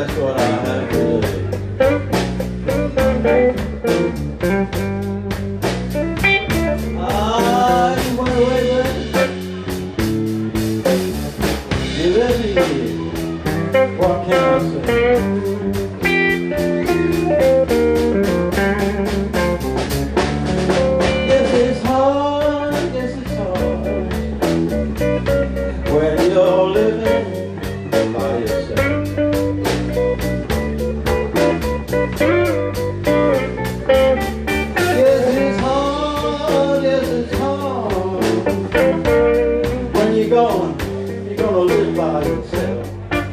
that's what I have today. You went away then. You left me here. What can I say? Yes, it's hard, when you're living by yourself. Yes, it's hard, when you're gonna live by yourself.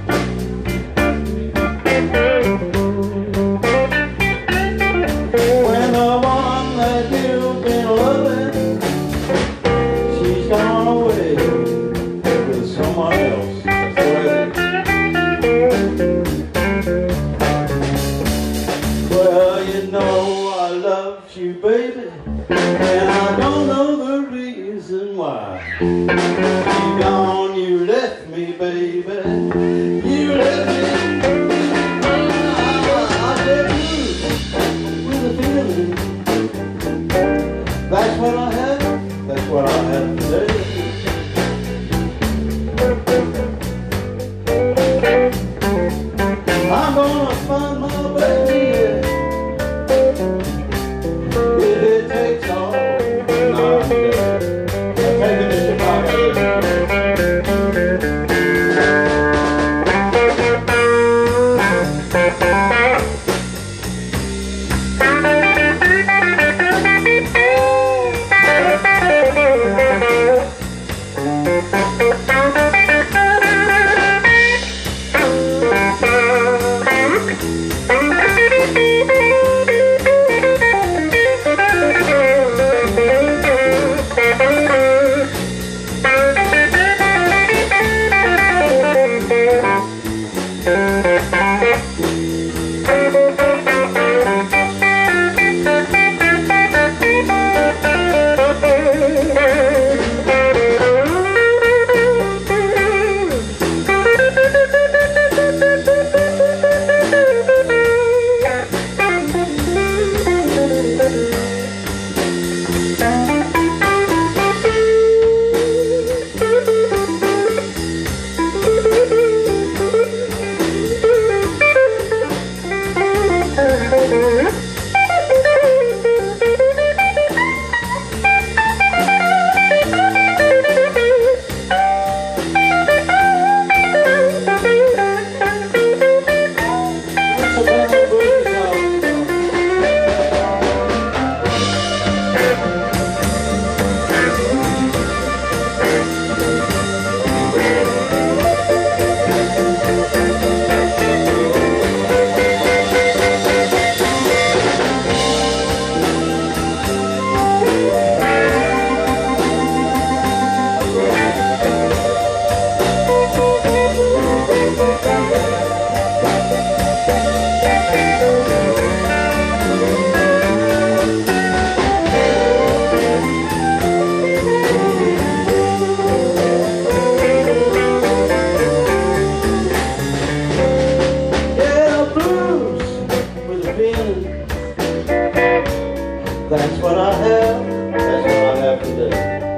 When the one that you've been loving, she's gone away with someone else. That's the way it is. Well, you know I loved you, baby, and I don't know the reason why. You gone, you left me, baby. You left me. I left you with a feeling. That's what I have. That's what I have today. I'm gonna find my baby, if it takes all night. I'm taking it to Chicago. That's what I have. That's what I have today.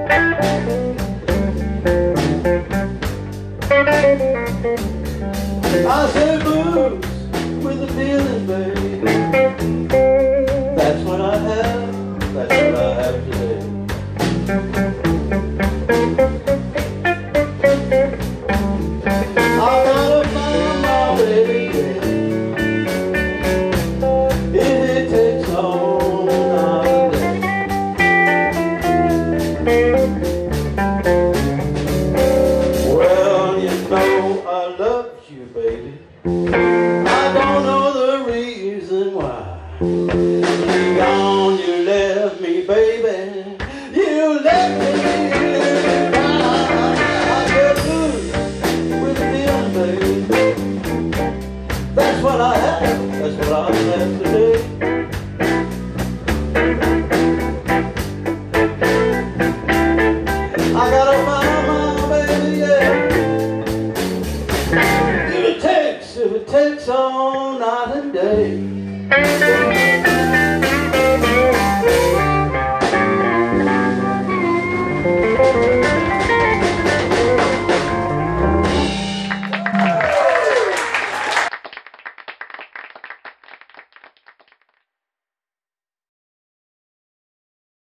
I say blues with a feeling, baby. That's what I have. That's what I have today. I gotta find my baby. If it takes all night. Well, you know I love you, baby. I don't know the reason why. You gone, you left me, baby. You left me. I get blues with a feeling, baby. That's what I have. That's what I have today. I gotta find my baby, yeah. If it takes takes all night and day.